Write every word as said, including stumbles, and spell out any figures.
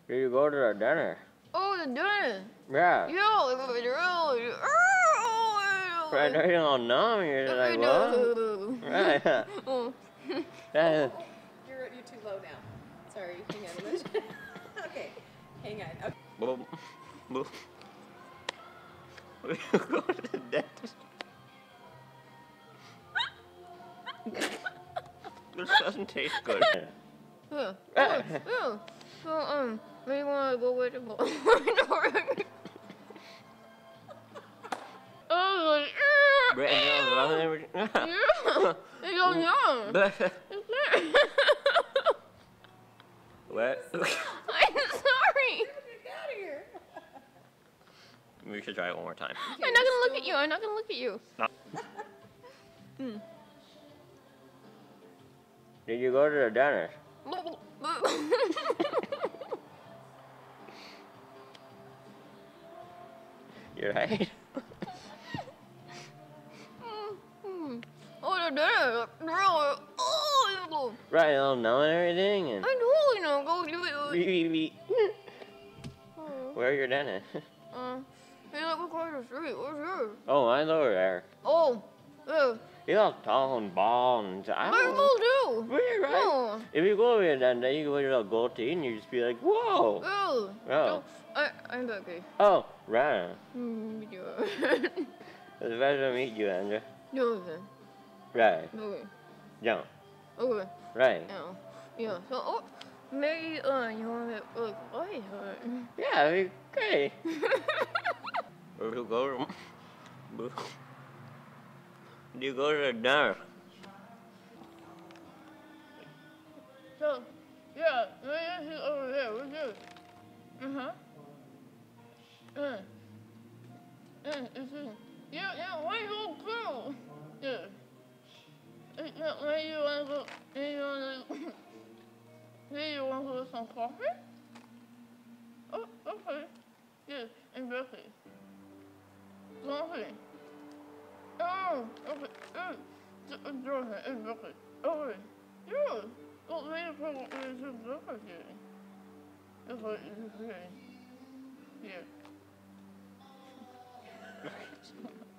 Did you go to the dinner? Oh, the dinner. Yeah. Yeah, it was really. Right, they're all numb. You're like, what? Right. Yeah. You're, you're too low now. Sorry, hang on a minute. Okay, hang on. Okay. Boom. Boom. We go to the dentist. This doesn't taste good. Yeah. Yeah. Yeah. So, um, maybe you want to go with the ball. Oh, like, Brett, you know, I never. yeah. It's so young. What? I'm sorry. Get out of here. We should try it one more time. I'm not gonna look at you. I'm not gonna look at you. No. Mm. Did you go to the dentist? You're right. Oh, the dinner. Oh, Right, all knowing everything and. I know, you know, go do it. Beep, beep, beep. Where's your dentist? Uh, he's like across the street. Where's yours? Oh, mine's over there. Oh, yeah. He's all tall and bald and I Mine don't will do. Really, right? No. If you go over there that day, you go with your little gold teeth and you just be like, whoa. Oh. Oh. I, I'm okay. Oh, right. Mm, yeah. It's a pleasure to meet you, Andrew. Okay. Right. Okay. Jump. Okay. Right. Yeah. Yeah. So, oh, maybe, uh, you want to, like, why? Yeah, it'd be great. We'll go to... Do you go to the dinner? So, yeah, maybe he's over there. Where's yours? Uh-huh. Uh. Uh, it's in. Yeah, yeah, why you go? Yeah. Uh, yeah, maybe you want to go, maybe you want to, maybe you want to go with some coffee? Oh, okay. Yeah, in Berkeley. Coffee. Oh, okay. Oh, Georgia, in Berkeley. Okay. Yeah. Well, maybe probably it's in Berkeley. That's what it's saying. Yeah.